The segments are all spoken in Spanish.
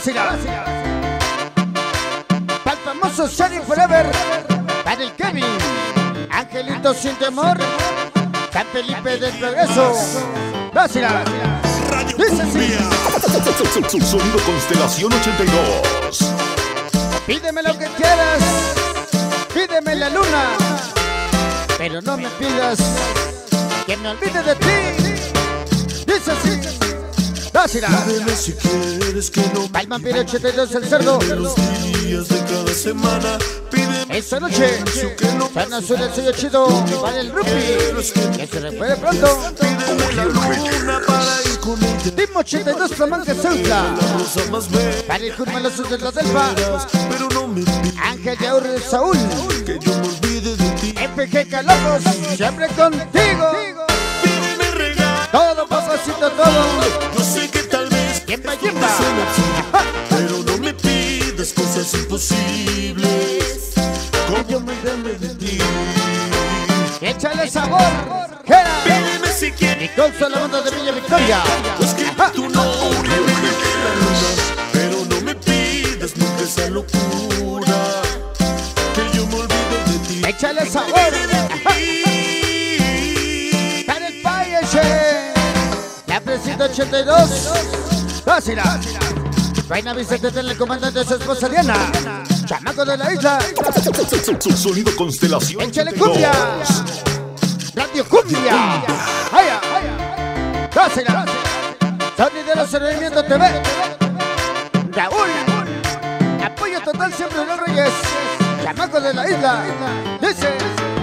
Dásela. Para el famoso Shiny Forever. Para el Kevin. Angelito sin temor. San Felipe del Progreso. Dásela. Dice así. Sonido Constelación 82. Pídeme lo que quieras. Pídeme la luna. Pero no me pidas que me olvide de ti. Dice así. Dásela. Pídeme si quieres que no me Al vampiro 82 el cerdo. los días de cada semana. Pídeme Esta noche San Azul el sello chido para el Rupi. Que se recuerde pronto. pídeme la luna para ir con ella. Team 82 Flamanca Ceuta. La rosa más bella, Para el Curmalosos de la Delfa. pero no me pidas Ángel de Aure Saúl. que yo me olvide de ti. FG Calocos. Siempre contigo. Pídeme regalo, Todo papacito, todo. yo sé que tal vez Yemba, yemba. suena absurdo, pero no me pidas cosas imposibles. Como yo me llame de ti. Échale sabor. Gera. Pídeme si quieres. Y con la banda de Villa Victoria. Escribe tu nombre en la luna, pero no me pidas nunca esa locura, que yo me olvido de ti. Échale sabor. Para el Payeche. La Presita 82. Dásela. Reina Vicente del comandante de su esposa Diana. Chamaco de la isla. Sonido Constelación Échale 82. cumbia. Radio Cumbia. Vaya, vaya. Dásela. Sonideros Servimiento TV. Raúl. Apoyo total siempre de los Reyes. Chamaco de la isla. Dice.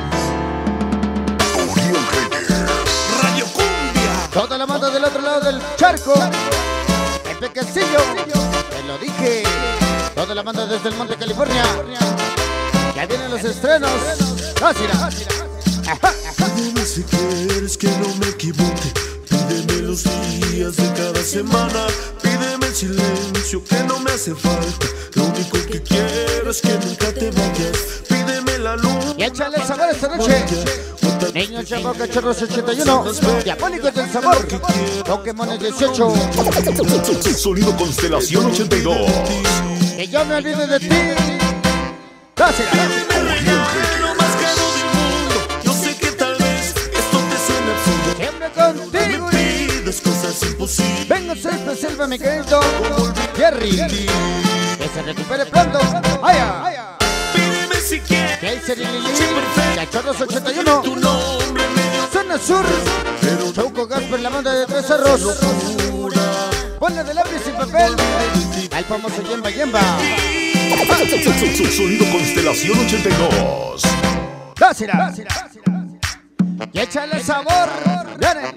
Radio Cumbia. Toda la banda del otro lado del charco. El Pequecillo. Te lo dije. Toda la banda desde el Monte California. Ya vienen los estrenos. Dásela. Ajá. Pídeme si quieres que no me equivoque. Pídeme los días de cada semana. Pídeme el silencio que no me hace falta. Lo único que quiero es que nunca te vayas. Pídeme la luna. Y échale el sabor esta noche. Niños Chapo Cachorros 81. Diabólicos del sabor. Pokémon 18. Sonido Constelación 82. Que yo me olvide de ti. Dásela. Lo más caro del mundo. Yo sé que tal vez esto te suene absurdo. Siempre No contigo. me pidas cosas imposibles. Vengo a ser especial para mi querido Jerry. Que se recupere pronto. Vaya. Pídeme si quieres. Kaiser y Lili. Cachorros 81. Tu nombre medio Zona Sur. Chauco Gasper, la banda de Tres Cerros. Ponle de lápiz y papel. Al famoso Yemba Yemba. Sonido Constelación 82. Dásela. Y échale sabor. Dale.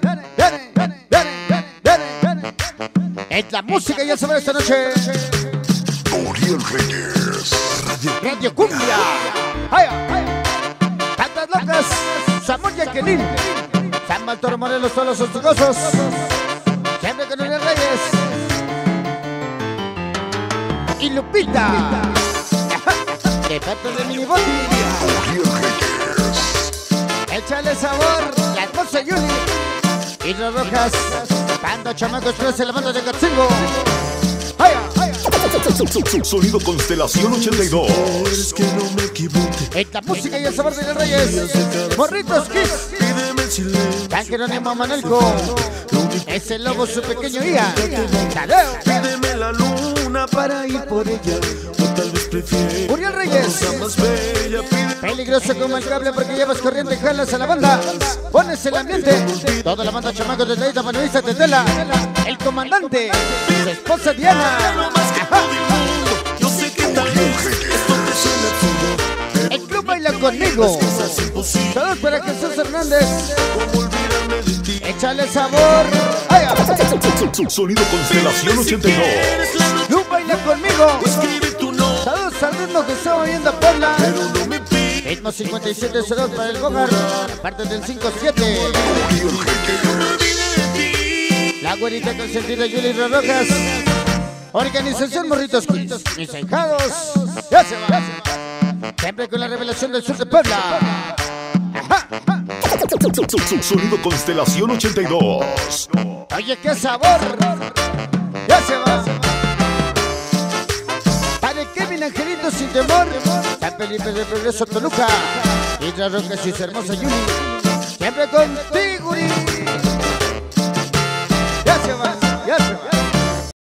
Es la música y el sabor esta noche. Radio Cumbia. Tantas locas. Samuel Jacqueline. San Baltoro Morelos, todos los hostigosos. Siempre con Uriel Reyes. Y Lupita. De parte de Miniboti. Échale sabor. La hermosa Yuli. Y los Rojas. Bando chamacos, crece la banda de Gatzingo. Sonido Constelación 82. quieres que no me equivoque. Es la música y el sabor de los Reyes. Morritos Kiss. Pídeme el silencio. San Jerónimo Manelco. Es el lobo su pequeño Ian. Tadeo. Pídeme la luna para ir por ella. O tal vez prefieres Uriel Reyes. la más bella. Pídeme Peligroso como el cable porque llevas corriente y jalas a la banda. Pones el ambiente. Toda la banda chamacos de Taita Panavista Tetela. El comandante. Su esposa Diana. lo más caro del mundo. Yo sé que tal vez esto te suena absurdo. El club baila conmigo. Cosas imposibles. Saludos para Jesús Hernández. Como olvidarme de ti. Échale sabor. Ay, Sonido Constelación 82. club baila conmigo. Escribe tu nombre, Saludos al ritmo que está moviendo a Puebla. pero no me pidas. Ritmo 57 saludos para el Gogar. Aparte del 57. Que yo me olvide de ti. La güerita consentida Yuli Rojas. Organización Morritos Kids. Mis ahijados. Ya se va. Siempre con la revelación del sur de Puebla. Ajá. Sonido Constelación 82. Oye, qué sabor. Ya se va. Camina Angelito sin temor. San Felipe de Progreso, Toluca. Y Roca y su hermosa Yuli. Siempre contigo, Uri.